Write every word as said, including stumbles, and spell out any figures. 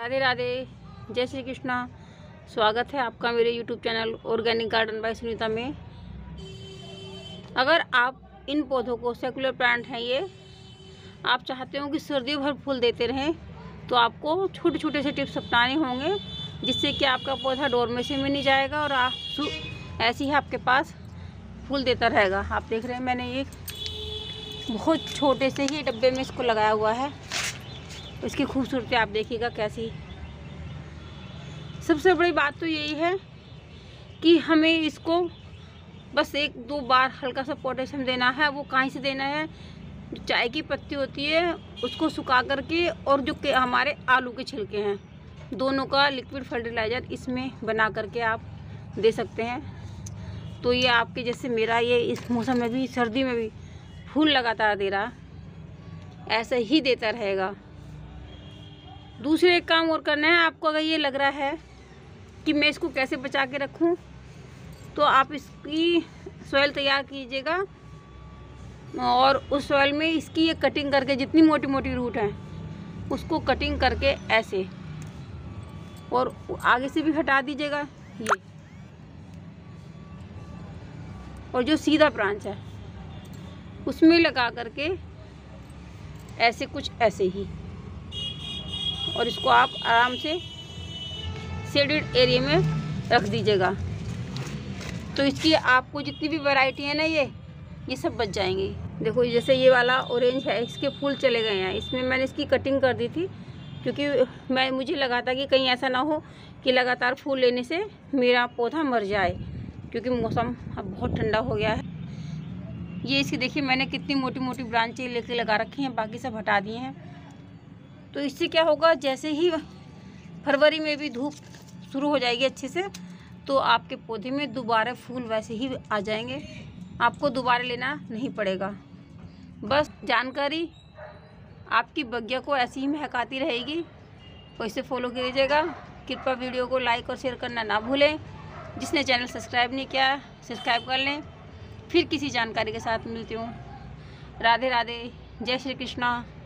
राधे राधे, जय श्री कृष्णा। स्वागत है आपका मेरे YouTube channel organic garden by Sunita में। अगर आप इन पौधों को, सेकुलर प्लांट हैं ये, आप चाहते हो कि सर्दियों भर फूल देते रहें, तो आपको छोटे छोटे से टिप्स अपनाने होंगे, जिससे कि आपका पौधा डोरमेसी में नहीं जाएगा और आप ऐसे ही आपके पास फूल देता रहेगा। आप देख रहे हैं मैंने एक बहुत छोटे से ही डब्बे में इसको लगाया हुआ है। इसकी खूबसूरती आप देखिएगा कैसी। सबसे बड़ी बात तो यही है कि हमें इसको बस एक दो बार हल्का सा पोटेशियम देना है। वो कहाँ से देना है? जो चाय की पत्ती होती है उसको सुखा करके, और जो के हमारे आलू के छिलके हैं, दोनों का लिक्विड फर्टिलाइज़र इसमें बना करके आप दे सकते हैं। तो ये आपके जैसे मेरा ये इस मौसम में भी, सर्दी में भी फूल लगातार दे रहा, ऐसा ही देता रहेगा। दूसरे एक काम और करना है आपको। अगर ये लग रहा है कि मैं इसको कैसे बचा के रखूं, तो आप इसकी सॉइल तैयार कीजिएगा और उस सॉइल में इसकी ये कटिंग करके, जितनी मोटी मोटी रूट हैं उसको कटिंग करके ऐसे, और आगे से भी हटा दीजिएगा ये, और जो सीधा ब्रांच है उसमें लगा करके ऐसे कुछ ऐसे ही, और इसको आप आराम से शेडेड एरिया में रख दीजिएगा। तो इसकी आपको जितनी भी वैरायटी है ना, ये ये सब बच जाएंगी। देखो जैसे ये वाला ऑरेंज है, इसके फूल चले गए हैं। इसमें मैंने इसकी कटिंग कर दी थी, क्योंकि मैं मुझे लगा था कि कहीं ऐसा ना हो कि लगातार फूल लेने से मेरा पौधा मर जाए, क्योंकि मौसम अब बहुत ठंडा हो गया है। ये इसकी देखिए मैंने कितनी मोटी मोटी ब्रांचें लेके लगा रखी हैं, बाकी सब हटा दिए हैं। तो इससे क्या होगा, जैसे ही फरवरी में भी धूप शुरू हो जाएगी अच्छे से, तो आपके पौधे में दोबारा फूल वैसे ही आ जाएंगे। आपको दोबारा लेना नहीं पड़ेगा। बस जानकारी आपकी बगिया को ऐसी ही महकाती रहेगी। वैसे फॉलो कीजिएगा। कृपया वीडियो को लाइक और शेयर करना ना भूलें। जिसने चैनल सब्सक्राइब नहीं किया, सब्सक्राइब कर लें। फिर किसी जानकारी के साथ मिलती हूँ। राधे राधे, जय श्री कृष्णा।